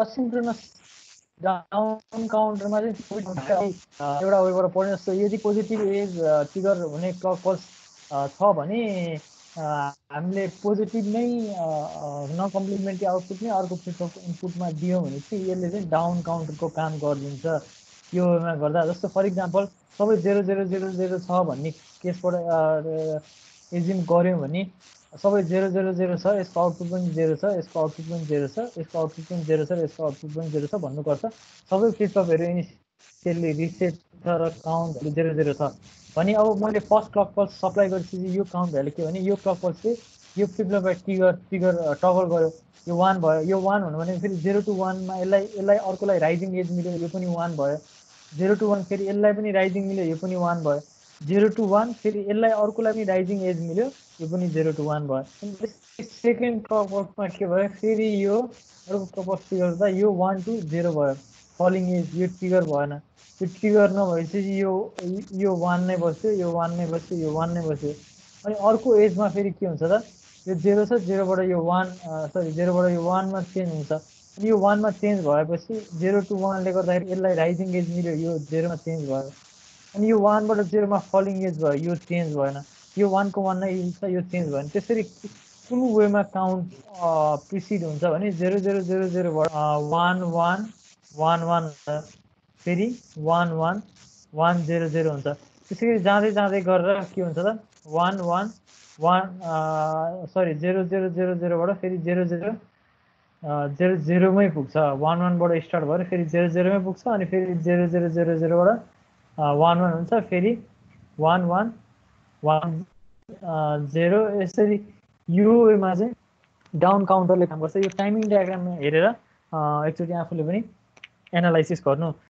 Asynchronous down काउन्टरमा चाहिँ एउटा वेबाट पढ्ने जस्तो यदि पोजिटिभ एज ट्रिगर हुने क्लक पल्स छ भने हामीले पोजिटिभ नै नकम्प्लिमेन्ट्री आउटपुट नै अर्को फ्लिपफ्लपको इनपुटमा दियौँ भने चाहिँ यसले चाहिँ डाउन काउन्टरको काम गरिदिन्छ यो वेमा गर्दा। जस्तो फर इक्जाम्पल सबै 0000 छ भन्ने केसबाट एज्युम गऱ्यौँ भने सबै 000 छ, यसको आउटपुट पनि 0 छ, यसको आउटपुट पनि 0 छ, यसको आउटपुट पनि 0 छ र यसको आउटपुट पनि 0 छ भन्नुपर्छ। सबै फ्लिपफ्लपहरू इनिसियली रिसेट छ र काउन्टहरू 00 छ भने अब मैले फर्स्ट क्लक पल्स सप्लाई गरेपछि यो काउन्ट भ्यालु के भने यो क्लक पल्स चाहिँ यो फ्लिपफ्लपलाई ट्रिगर टगल गर्यो, यो 1 भयो। यो 1 हुनु भने फेरि 0 to 1 मा यसलाई अर्कोलाई राइजिङ एज मिल्यो, यो पनि 1 भयो। 0 to 1 फेरि यसलाई पनि राइजिङ मिल्यो, यो पनि 1 भयो। 0 to 1 फेरि यसलाई अर्कोलाई पनि राइजिङ एज मिल्यो, यो पनि 0 to 1 भयो। सेकेन्ड क्लक पल्समा के भयो, फेरि यो अर्को क्लक पल्स ट्रिगर गर्दा यो 1 to 0 भयो, फलिङ एज यो ट्रिगर भएन। यो ट्रिगर नभएपछि यो 1 नै बस्यो, यो 1 नै बस्यो, यो 1 नै बस्यो। अनि अर्को एजमा फेरि के हुन्छ त, यो 0 छ, 0बाट यो 1 0बाट यो 1 मा चेन्ज हुन्छ। अनि यो 1 मा चेन्ज भएपछि 0 to 1 ले गर्दाखेरि यसलाई राइजिङ एज मिल्यो, यो 0 मा चेन्ज भयो। अनि यो 1 बाट 0 मा फलिङ एज भयो, यो चेन्ज भएन। यो 1 को 1 नै छ, यो चेन्ज भएन। त्यसरी कुन वेमा काउन्ट प्रिसिड हुन्छ भने 0000 बाट 1 1 1 1 फेरि 1 1 1 0 0 हुन्छ। त्यसरी जाँदै जाँदै गरेर के हुन्छ त 1 1 1 सरी 0 0 0 0 बाट फेरि 0 0 0 0 मै पुग्छ। 1 1 बाट स्टार्ट भएर फेरि 0 0 मै पुग्छ। अनि फेरि 0 0 0 0 बाट 1 1 हुन्छ, फेरि 1 1 1 0। यसरी यो वेमा चाहिँ डाउन काउन्टरले काम गर्छ। यो टाइमिङ डायग्राममा हेरेर एकचोटि आफूले पनि एनालाइसिस गर्नु।